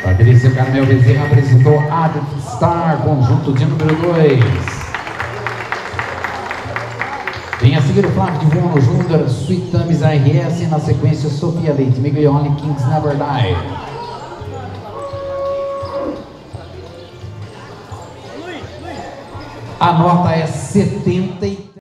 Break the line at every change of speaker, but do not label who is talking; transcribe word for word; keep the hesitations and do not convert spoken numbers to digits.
Patrícia Carmel Bezerra apresentou Adolf Star, conjunto de número dois. Vem a seguir o Flávio de Vono Júnior, Sweet Tamis A R S, na sequência Sofia Leite, Miglioli, Kings Never Die. A nota é setenta e